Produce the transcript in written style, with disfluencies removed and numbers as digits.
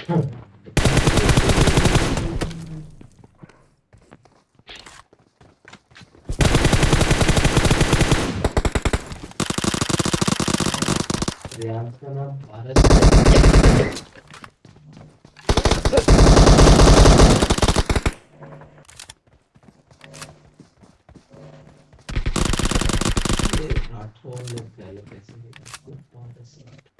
रियांश का नाम भारत ये राठौर लोग पहले कैसे